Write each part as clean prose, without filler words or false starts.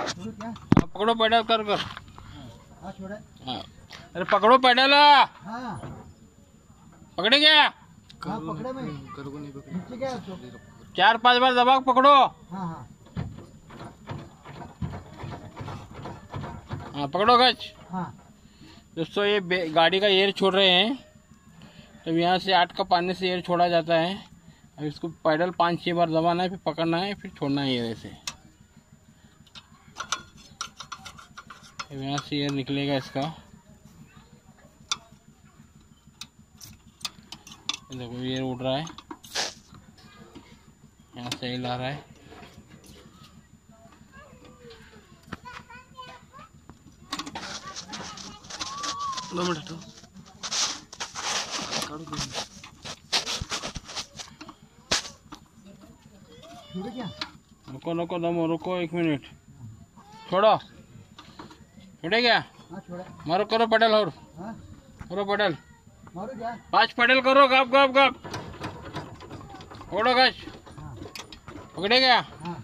पकड़ो पैडल कर कर। हाँ अरे पकड़ो पैडल। पकड़े क्या? पकड़े में नीचे क्या 4-5 बार दबा के पकड़ो। हाँ पकड़ो गच। दोस्तों ये गाड़ी का एयर छोड़ रहे हैं, तो यहाँ से 8 कप पानी से एयर छोड़ा जाता है। अब इसको पैडल 5-6 बार दबाना है, फिर पकड़ना है, फिर छोड़ना है एयर से। यहाँ से एयर निकलेगा इसका। देखो एयर उड़ रहा है, यहाँ से एयर ला रहा है। दो मिनट रुको दमो रुको 1 मिनट। छोड़ो छोड़े क्या? मारो करो पैडल और करो पैडल 5 पैडल करो। गप गप गप छोड़ो गच। पकड़े क्या?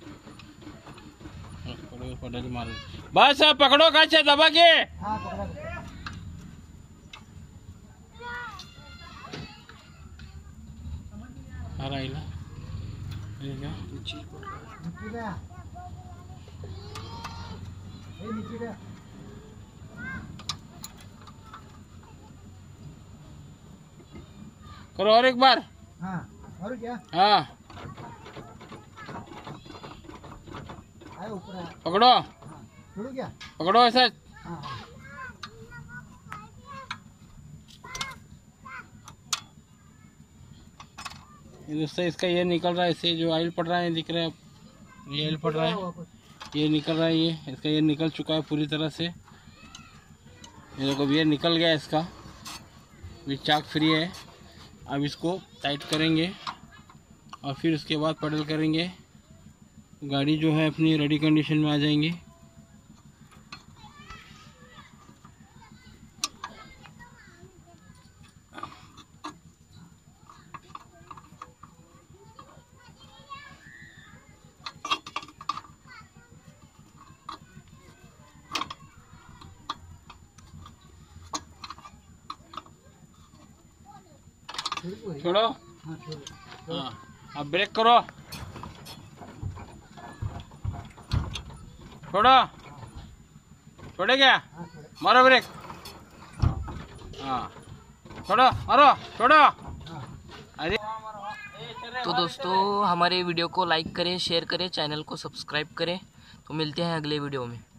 पैडल मारो बस। पकड़ो गच दबा के। करो और एक बार। और क्या? पकड़ो क्या? पकड़ो ऐसा। दोस्तों इसका ये निकल रहा है, इससे जो ऑयल पड़ रहा है दिख रहा है, ये ऑयल पड़ रहा है, ये निकल रहा है। ये इसका ये निकल चुका है पूरी तरह से। ये देखो ये निकल गया इसका, ये चाक फ्री है। अब इसको टाइट करेंगे और फिर उसके बाद पैडल करेंगे। गाड़ी जो है अपनी रेडी कंडीशन में आ जाएंगी। छोड़ो। हाँ अब ब्रेक करो। छोड़ो छोड़े क्या? मारो ब्रेक। हाँ छोड़ो मारो छोड़ो। अरे तो दोस्तों हमारे वीडियो को लाइक करें, शेयर करें, चैनल को सब्सक्राइब करें। तो मिलते हैं अगले वीडियो में।